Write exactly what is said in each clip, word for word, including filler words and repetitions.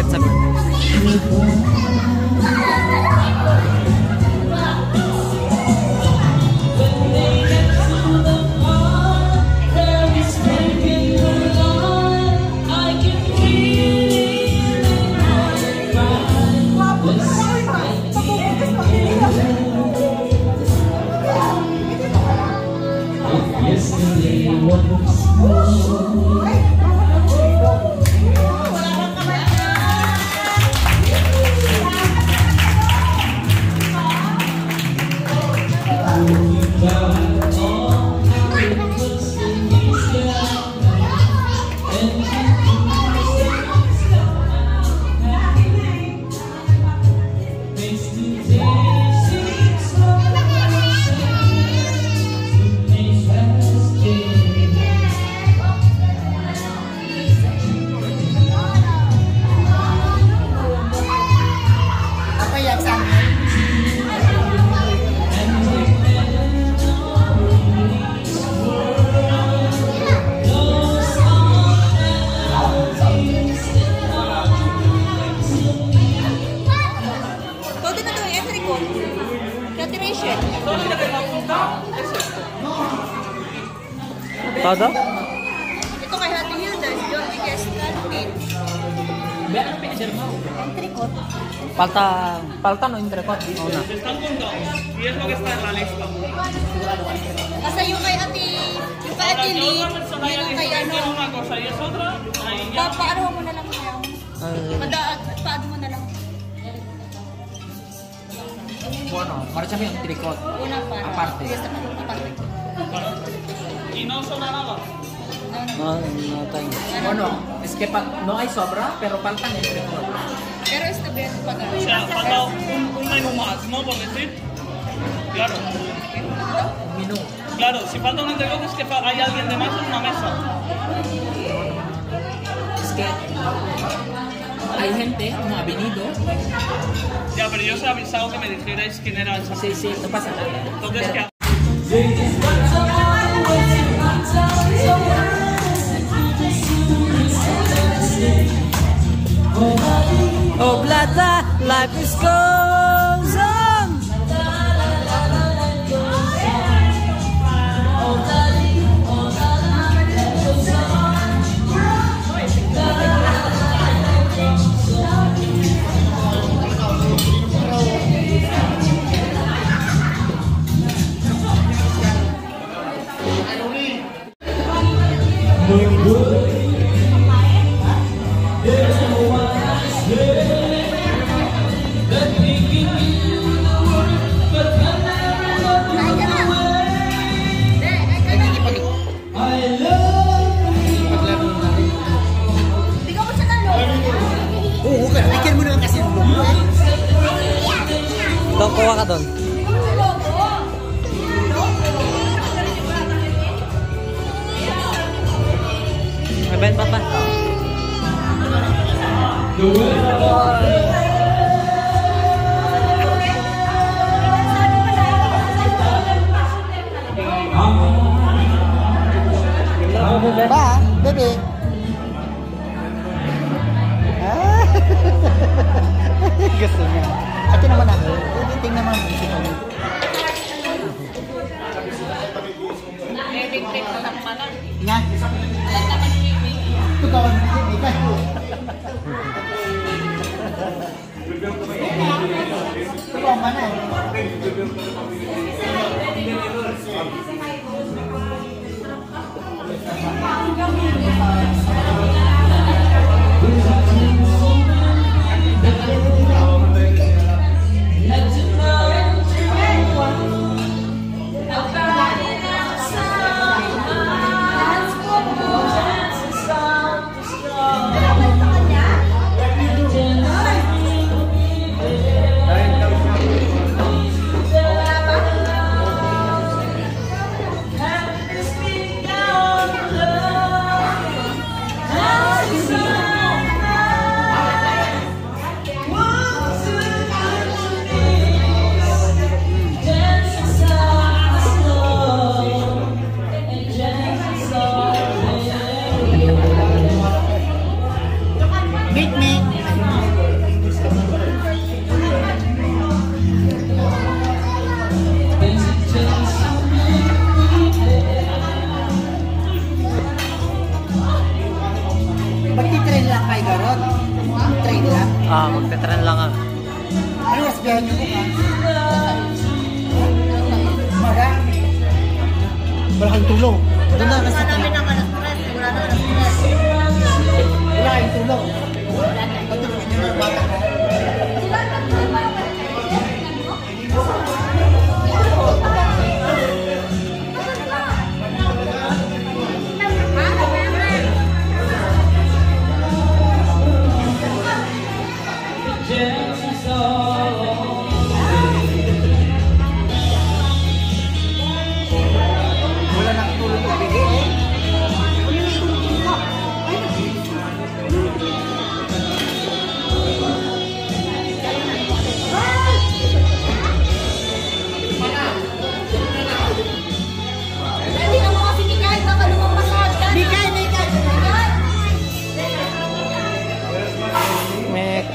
saglit. Todo? Ito kay Hati Hilda, yung biggest natin. Vean ang picture mo. Entrecot. Palta, palta no entrecot. Oo na. Están contados. Y es lo que está en la lista. Kasi yung kay Ate, yung kay Ate Lee, yun ang kay ano. Una cosa y es otra. Ahí ya. Paano mo na lang kaya? Padaad, paano mo na lang. Bueno, marchame un tricot. Una para. Aparte. Aparte. Y no sobra nada. No, no tengo. Bueno, es que pa no hay sobra, pero faltan el tricot. Pero este bien para. O sea, falta un, un menú más, ¿no? Por decir. Claro. Un menú. Claro, si falta un entrecote es que hay alguien de más en una mesa. Es que hay gente, no ha venido. Ya, pero yo os he avisado que me dijerais quién era esa. Sí, sí, no pasa nada. Entonces, Pero... ¿qué? Oh, plata, life is goes on. Doon, kuha ka doon. Mabayan pa pa. Ba, bebe. Ah. Gusto niya. Ate naman ako. Tingnan naman si Tony. Electric na lang pala. Nga. Alam naman ni Mimi. Totoo na si Mika. Totoo ka na. Meet me. Ah, magte-trend lang ah. Ano mas biyahe niyo bukas? Umaga? Wala kang tulong. Doon na kasi Wala namin ang stress. Wala namin ang stress. wala kang tulong. Patulungin niyo ng bata. Wala nang tulong na bigay. Hindi na mo kasi Mikay. Baka lumampas ka. Mikay, Mikay! Mek.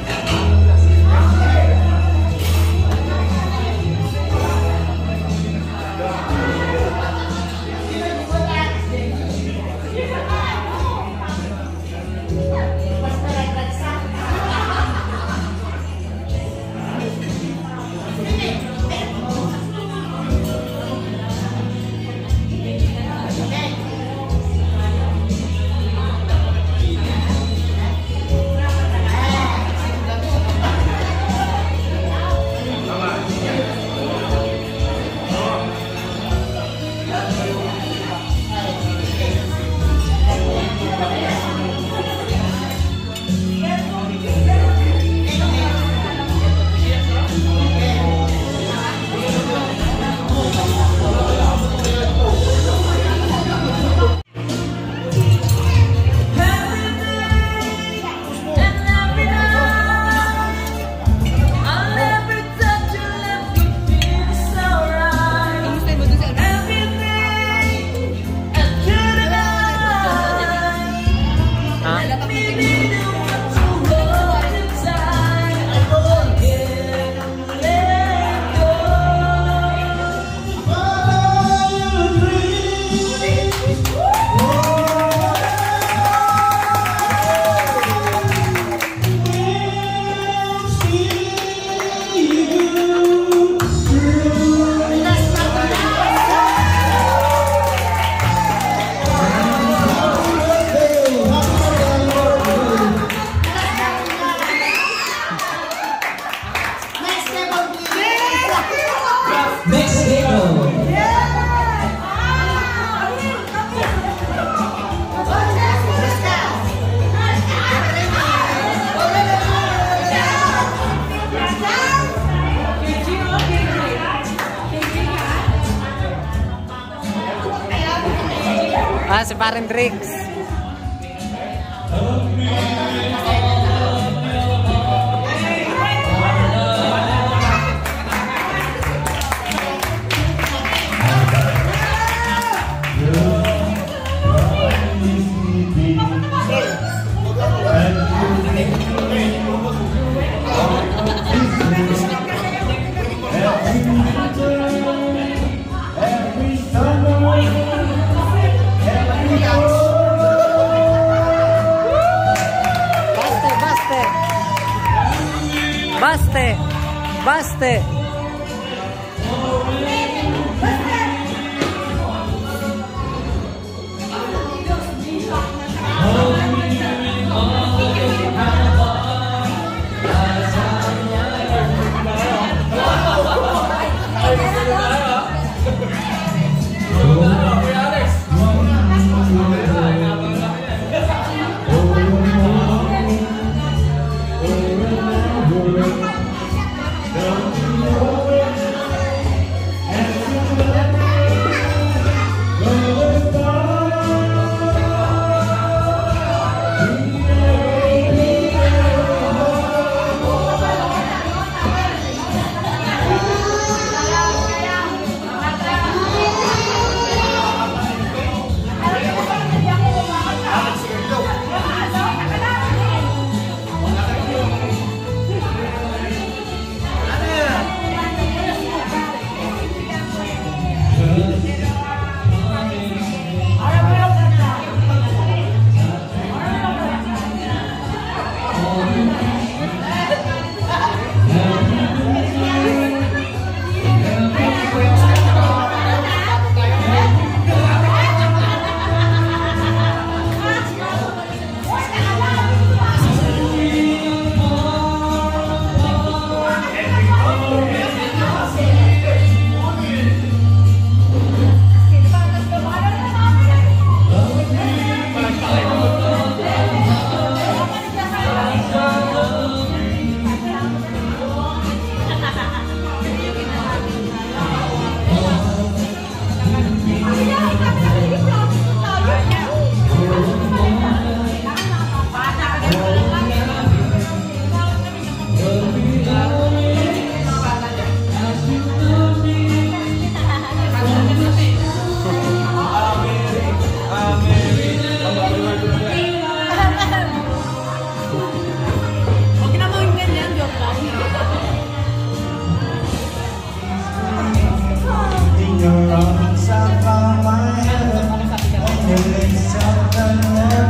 Ah, si Parang Drix. Baste! Baste! Don't Huwag na mo yung ganyan, joke lang. In your arms, I found my heaven. And it's something that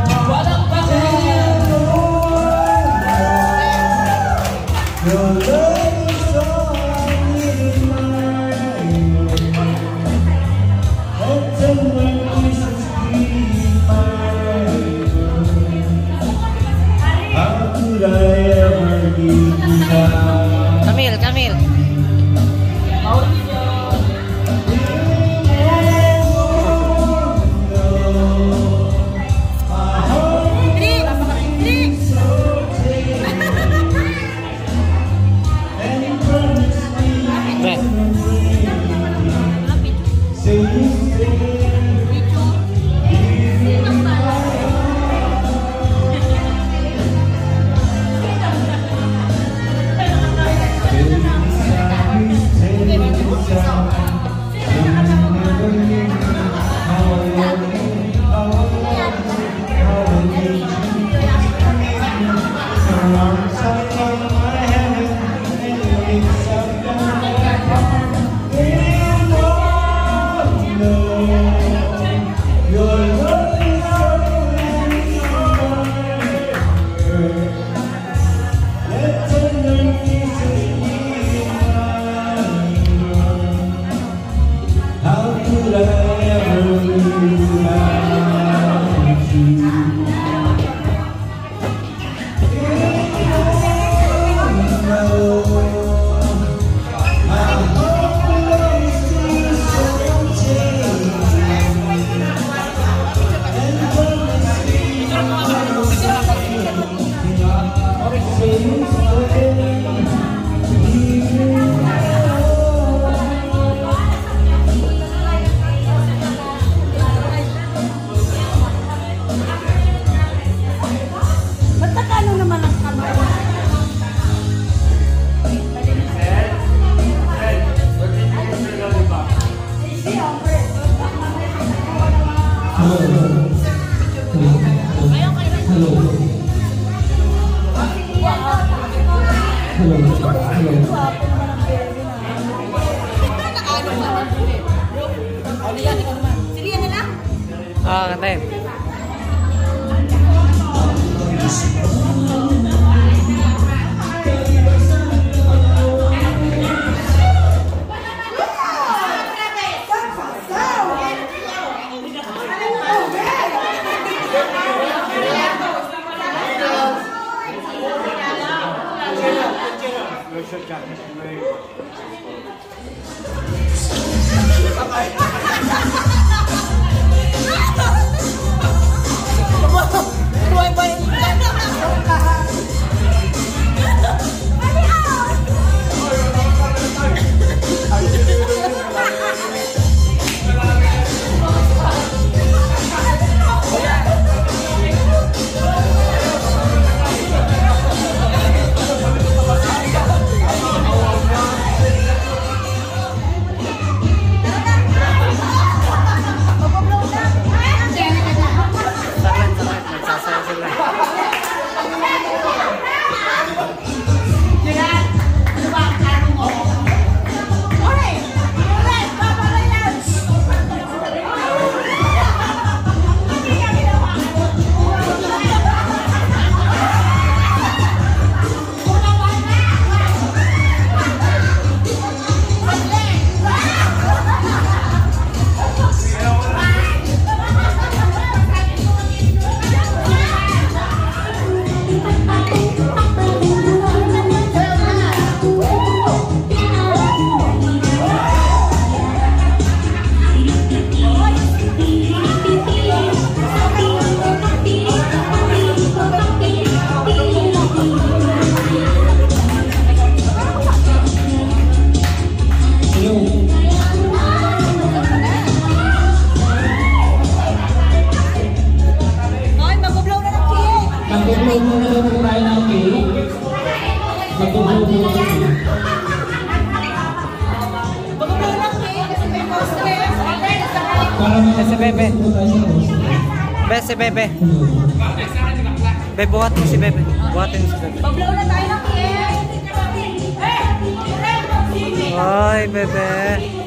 your love is all I need in my life. Let the mercies be mine. How could I ever be without? Kamil, Kamil. Ah, kantayin. Bese Bebe. Bese Bebe. Bebe, buhat mo si Bebe. Buhatin mo si Bebe. Pablaw na tayo ng kiss. Ay, Bebe.